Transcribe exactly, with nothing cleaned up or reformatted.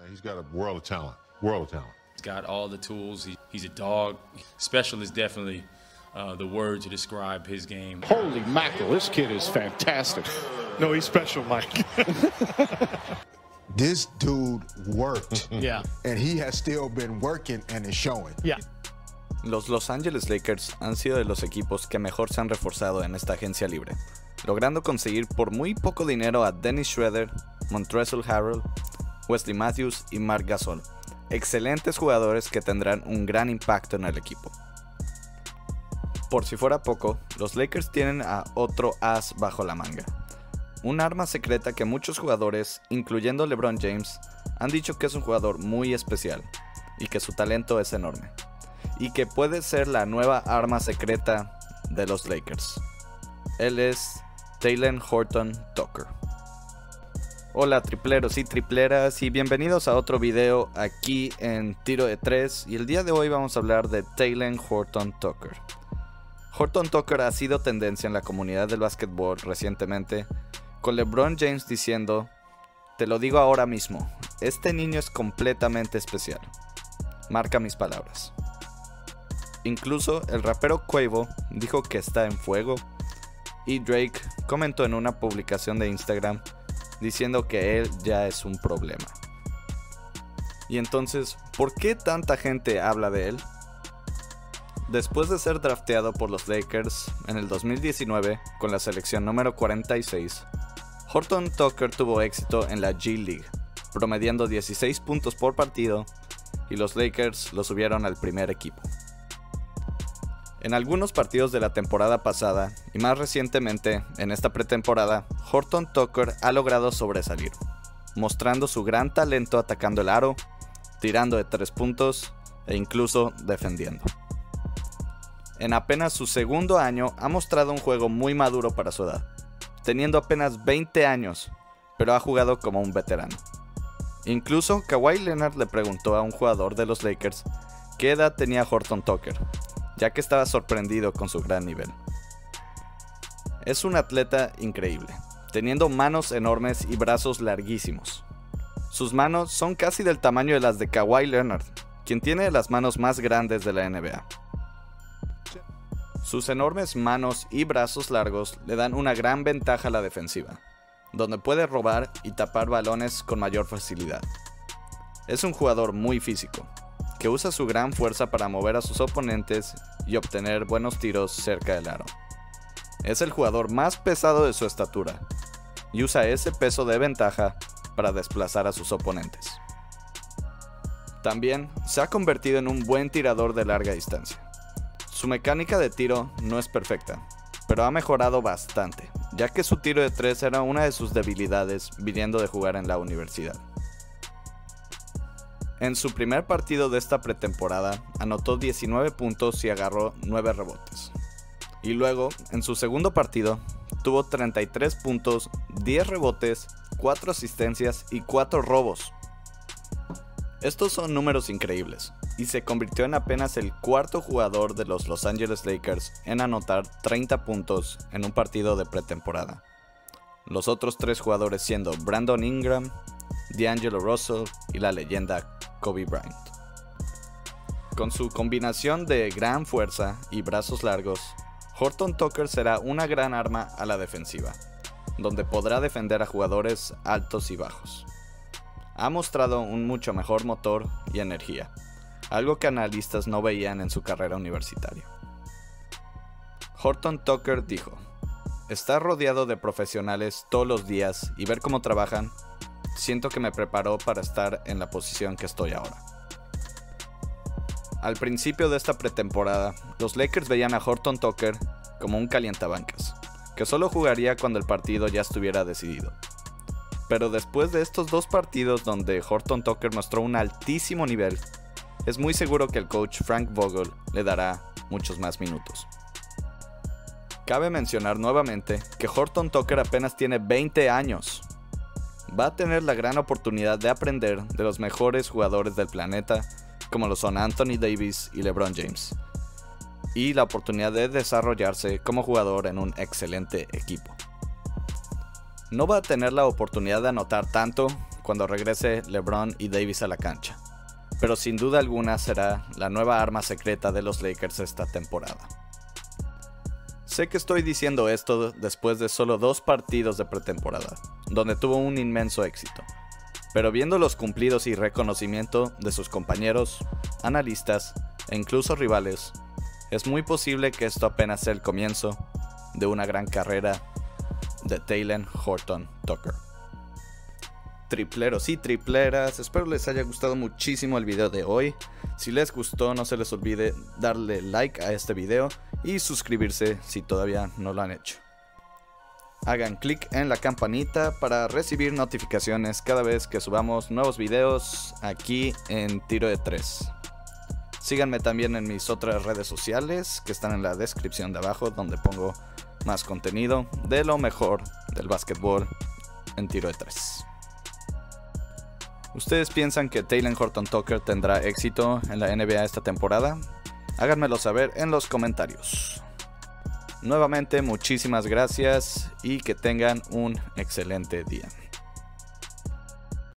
He's got a world of talent, world of talent. He's got all the tools. He, he's a dog. Special is definitely uh, the word to describe his game. Holy mackerel, this kid is fantastic. No, he's special, Mike. This dude worked. Yeah. And he has still been working and is showing. Yeah. Los Los Angeles Lakers han sido de los equipos que mejor se han reforzado en esta agencia libre, logrando conseguir por muy poco dinero a Dennis Schroeder, Montrezl Harrell, Wesley Matthews y Marc Gasol, excelentes jugadores que tendrán un gran impacto en el equipo. Por si fuera poco, los Lakers tienen a otro as bajo la manga, un arma secreta que muchos jugadores, incluyendo LeBron James, han dicho que es un jugador muy especial y que su talento es enorme, y que puede ser la nueva arma secreta de los Lakers. Él es Talen Horton-Tucker. Hola tripleros y tripleras y bienvenidos a otro video aquí en Tiro de tres, y el día de hoy vamos a hablar de Talen Horton-Tucker. Horton-Tucker ha sido tendencia en la comunidad del básquetbol recientemente, con LeBron James diciendo: "Te lo digo ahora mismo, este niño es completamente especial. Marca mis palabras". Incluso el rapero Quavo dijo que está en fuego, y Drake comentó en una publicación de Instagram diciendo que él ya es un problema. Y entonces, ¿por qué tanta gente habla de él? Después de ser drafteado por los Lakers en el dos mil diecinueve con la selección número cuarenta y seis, Horton-Tucker tuvo éxito en la G League, promediando dieciséis puntos por partido, y los Lakers lo subieron al primer equipo. En algunos partidos de la temporada pasada, y más recientemente en esta pretemporada, Horton-Tucker ha logrado sobresalir, mostrando su gran talento atacando el aro, tirando de tres puntos e incluso defendiendo. En apenas su segundo año ha mostrado un juego muy maduro para su edad, teniendo apenas veinte años, pero ha jugado como un veterano. Incluso Kawhi Leonard le preguntó a un jugador de los Lakers qué edad tenía Horton-Tucker, ya que estaba sorprendido con su gran nivel. Es un atleta increíble, teniendo manos enormes y brazos larguísimos. Sus manos son casi del tamaño de las de Kawhi Leonard, quien tiene las manos más grandes de la N B A. Sus enormes manos y brazos largos le dan una gran ventaja a la defensiva, donde puede robar y tapar balones con mayor facilidad. Es un jugador muy físico, que usa su gran fuerza para mover a sus oponentes y obtener buenos tiros cerca del aro. Es el jugador más pesado de su estatura, y usa ese peso de ventaja para desplazar a sus oponentes. También se ha convertido en un buen tirador de larga distancia. Su mecánica de tiro no es perfecta, pero ha mejorado bastante, ya que su tiro de tres era una de sus debilidades viniendo de jugar en la universidad. En su primer partido de esta pretemporada, anotó diecinueve puntos y agarró nueve rebotes. Y luego, en su segundo partido, tuvo treinta y tres puntos, diez rebotes, cuatro asistencias y cuatro robos. Estos son números increíbles, y se convirtió en apenas el cuarto jugador de los Los Angeles Lakers en anotar treinta puntos en un partido de pretemporada. Los otros tres jugadores siendo Brandon Ingram, D'Angelo Russell y la leyenda Kobe Bryant. Con su combinación de gran fuerza y brazos largos, Horton-Tucker será una gran arma a la defensiva, donde podrá defender a jugadores altos y bajos. Ha mostrado un mucho mejor motor y energía, algo que analistas no veían en su carrera universitaria. Horton-Tucker dijo: "Estar rodeado de profesionales todos los días y ver cómo trabajan, siento que me preparó para estar en la posición que estoy ahora". Al principio de esta pretemporada, los Lakers veían a Horton-Tucker como un calientabancas, que solo jugaría cuando el partido ya estuviera decidido. Pero después de estos dos partidos donde Horton-Tucker mostró un altísimo nivel, es muy seguro que el coach Frank Vogel le dará muchos más minutos. Cabe mencionar nuevamente que Horton-Tucker apenas tiene veinte años. Va a tener la gran oportunidad de aprender de los mejores jugadores del planeta, como lo son Anthony Davis y LeBron James, y la oportunidad de desarrollarse como jugador en un excelente equipo. No va a tener la oportunidad de anotar tanto cuando regrese LeBron y Davis a la cancha, pero sin duda alguna será la nueva arma secreta de los Lakers esta temporada. Sé que estoy diciendo esto después de solo dos partidos de pretemporada, donde tuvo un inmenso éxito, pero viendo los cumplidos y reconocimiento de sus compañeros, analistas e incluso rivales, es muy posible que esto apenas sea el comienzo de una gran carrera de Talen Horton Tucker. Tripleros y tripleras, espero les haya gustado muchísimo el video de hoy. Si les gustó, no se les olvide darle like a este video y suscribirse si todavía no lo han hecho. Hagan clic en la campanita para recibir notificaciones cada vez que subamos nuevos videos aquí en Tiro de tres. Síganme también en mis otras redes sociales que están en la descripción de abajo, donde pongo más contenido de lo mejor del básquetbol en Tiro de tres. ¿Ustedes piensan que Talen Horton Tucker tendrá éxito en la N B A esta temporada? Háganmelo saber en los comentarios. Nuevamente, muchísimas gracias y que tengan un excelente día.